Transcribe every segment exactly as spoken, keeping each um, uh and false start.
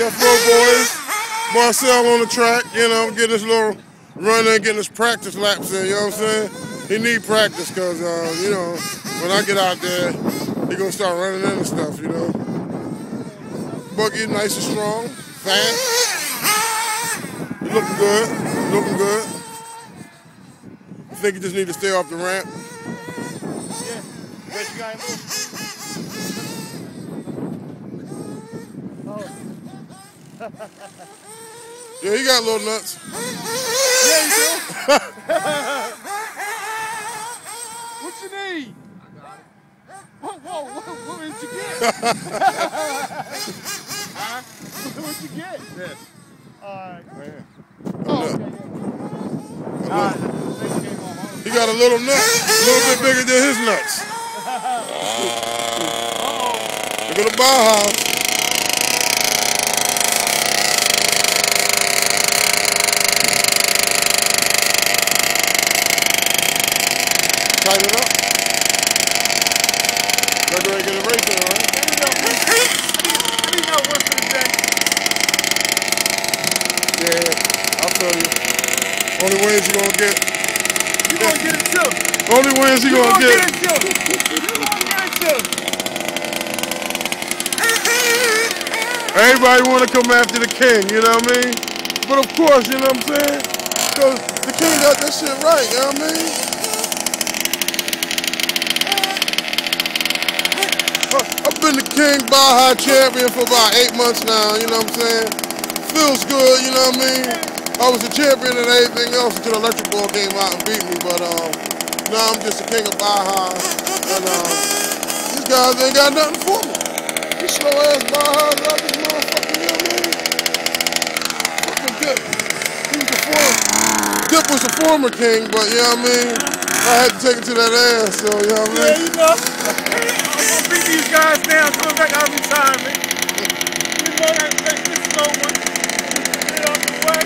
Death Row Boys. Marcel on the track, you know, getting his little run in, getting his practice laps in, you know what I'm saying? He need practice because, uh, you know, when I get out there, he going to start running into stuff, you know. Buggy nice and strong, fast. He looking good, looking good. I think he just need to stay off the ramp. Yeah, bet you got him. Yeah, he got little nuts. Yeah, you do. What you need? I got it. Whoa, whoa, what, what did you get? Huh? What did you get? This. All right. Man. Oh, okay, yeah. All right. He got a little nut, a little bit bigger than his nuts. Uh-oh. Look at the Bauhaus. Tighten it up. They're going to get a race in, right? Let me know. Let me know what's for the day. Yeah, I'll tell you. Only wins you're going to get. You going to get it too. Only wins you're going to get. You going to get it too. You going to get it too. Everybody want to come after the king, you know what I mean? But of course, you know what I'm saying? Because the king got that shit right, you know what I mean? I've been the King Baja champion for about eight months now, you know what I'm saying? Feels good, you know what I mean? I was a champion and everything else until Electric Ball came out and beat me, but um, now I'm just the king of Baja, and um, these guys ain't got nothing for me. These slow ass Bajas out this motherfucker, you know what I mean? Fucking Dip. He was the former, Dip was the former king, but you know what I mean? I had to take it to that ass, so you know what I mean? Yeah, you know. I'm gonna beat these guys down, coming back out of retirement. You know, I gotta take this slow one. Get it off the way.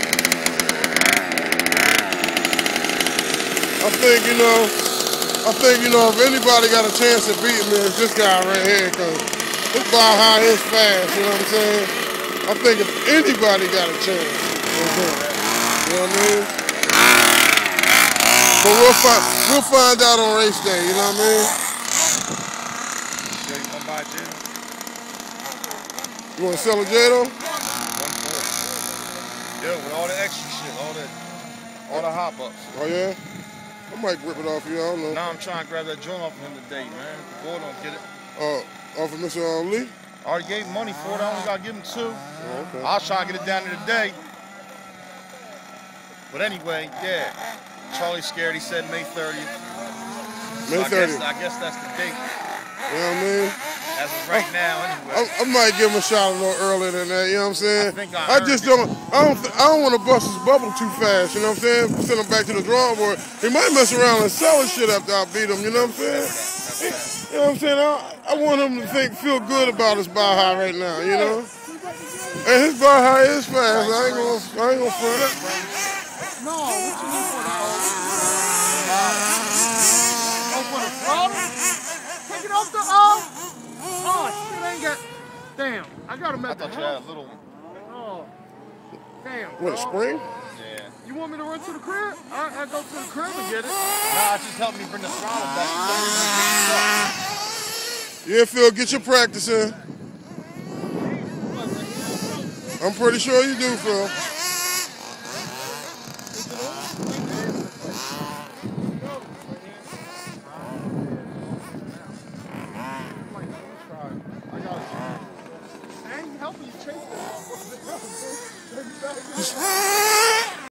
I think, you know, I think, you know, if anybody got a chance of beating me, it's this guy right here, because this Baja is fast, you know what I'm saying? I think if anybody got a chance, it's him. You know what I mean? But we'll find, we'll find out on race day, you know what I mean? Yeah, you gonna buy a Jado? You want to sell a Jado? Yeah, with all the extra shit, all the, all the hop-ups. Oh, yeah? I might rip it off you, I don't know. Nah, I'm trying to grab that joint off him today, man. The boy don't get it. Uh, off of Mister Um, Lee? I already gave him money for it. I only got to give him two. Oh, okay. I was trying to get it down there today. But anyway, yeah. Charlie's scared. He said May thirtieth. May thirtieth. So I, guess, I guess that's the date. You know what I mean? As of right now, anyway. I, I might give him a shot a little earlier than that, you know what I'm saying? I think I I just don't, I don't, I don't want to bust his bubble too fast, you know what I'm saying? Send him back to the drawing board. He might mess around and sell his shit after I beat him, you know what I'm saying? You know what I'm saying? I, I want him to think, feel good about his Baja right now, you know? And his Baja is fast, I ain't gonna, I ain't gonna front. No, what you need for the Oh, for the throttle? Take it off the off. Oh, shit, I ain't got. Damn, I got him at the house. I thought you had a little one. Oh, damn. What, a spring? Yeah. You want me to run to the crib? I, I go to the crib and get it. Nah, just help me bring the throttle back. Yeah, Phil, get your practice in. I'm pretty sure you do, Phil. I ain't helping you chase that.